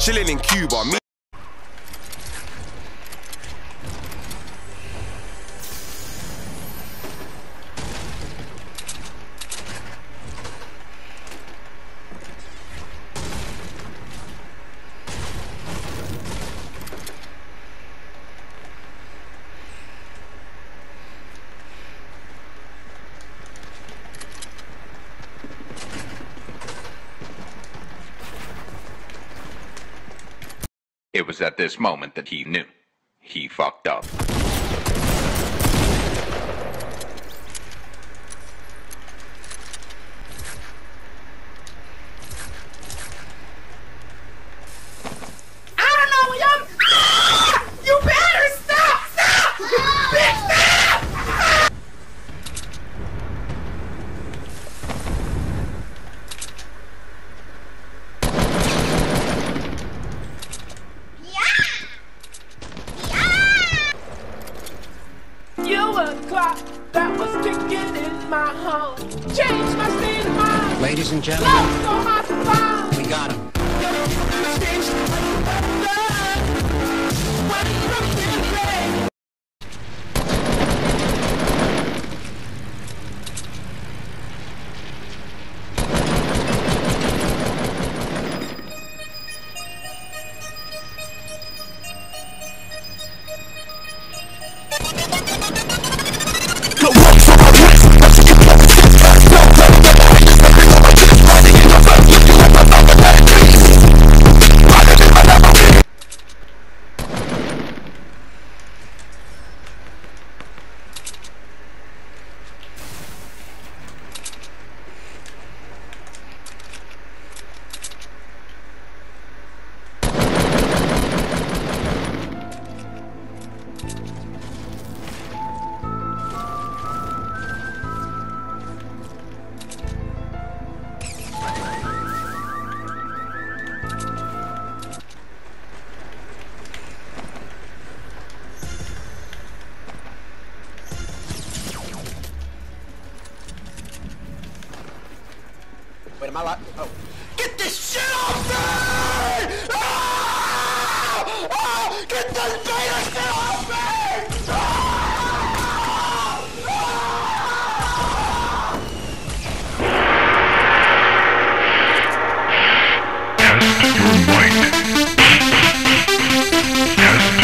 chilling in Cuba. It was at this moment that he knew. He fucked up. Clock that was ticking in my home changed my state of mind. Ladies and gentlemen, so hard to find. we got him. Wait, am I live? Oh. Get this shit off me! Ah! Ah! Get this beta shit off me! Ah! Test your might. Test